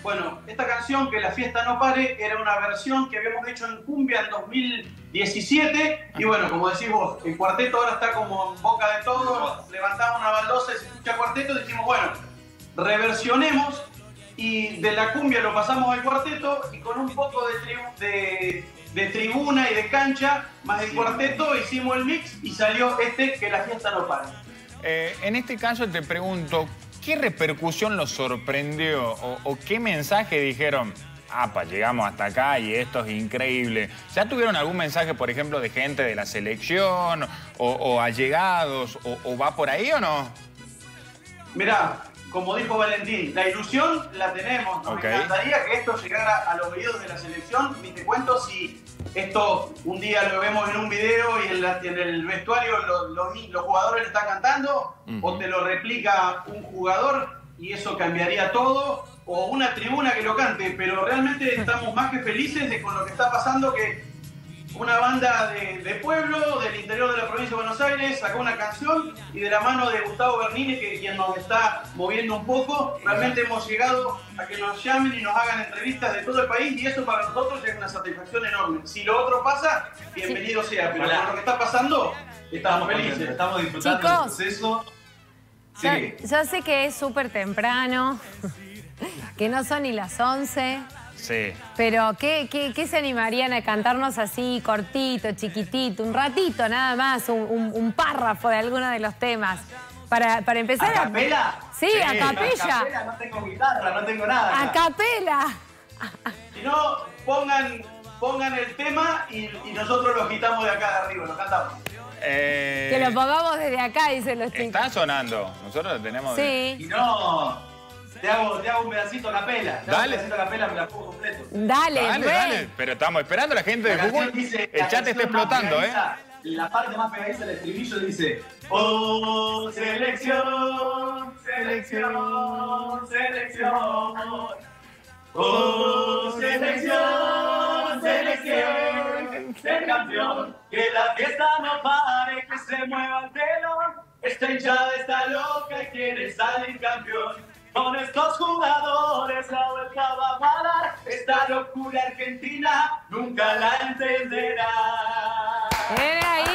Bueno, esta canción, Que la fiesta no pare, era una versión que habíamos hecho en cumbia en 2017. Y bueno, como decís vos, el cuarteto ahora está como en boca de todos. Levantamos una baldosa y se escucha cuarteto. Y dijimos, bueno, reversionemos. Y de la cumbia lo pasamos al cuarteto. Y con un poco de tribuna y de cancha, más el cuarteto, hicimos el mix y salió Que la fiesta no pare. En este caso te pregunto, ¿qué repercusión los sorprendió o qué mensaje dijeron? Pa, llegamos hasta acá y esto es increíble. ¿Ya tuvieron algún mensaje, por ejemplo, de gente de la selección o allegados o va por ahí o no? Mirá, como dijo Valentín, la ilusión la tenemos. Nos encantaría que esto llegara a los oídos de la selección. Ni te cuento si esto un día lo vemos en un video y en el vestuario los jugadores le están cantando, o te lo replica un jugador y eso cambiaría todo, o una tribuna que lo cante, pero realmente estamos más que felices con lo que está pasando, que una banda de pueblo, del interior de la provincia de Buenos Aires, sacó una canción y de la mano de Gustavo Bernini, que es quien nos está moviendo un poco, realmente hemos llegado a que nos llamen y nos hagan entrevistas de todo el país y eso para nosotros es una satisfacción enorme. Si lo otro pasa, bienvenido sea, pero con lo que está pasando, estamos felices. Estamos disfrutando del proceso. Sí. Yo sé que es súper temprano, que no son ni las 11. Sí. Pero, ¿qué se animarían a cantarnos así, cortito, chiquitito, un ratito nada más, un párrafo de alguno de los temas? Para empezar ¿A capela? Sí, a capella. A capela, no tengo guitarra, no tengo nada. A capela. Si no, pongan el tema y nosotros lo quitamos de acá de arriba, lo cantamos. Que lo pongamos desde acá, dicen los chicos. Está sonando, nosotros lo tenemos. Sí. Y no, te hago un pedacito a capela. Dale. Un pedacito a capela, me la pongo completo. Dale. Pero estamos esperando a la gente de Jujuy. El chat está explotando, La parte más pegadiza del estribillo dice: oh, selección, selección, selección. Oh, selección, selección, ser campeón. Que la fiesta no pare, que se mueva el telón. Esta hinchada está loca y quiere salir campeón. Con estos jugadores la vuelta va a parar. Esta locura argentina nunca la entenderá. Ahí.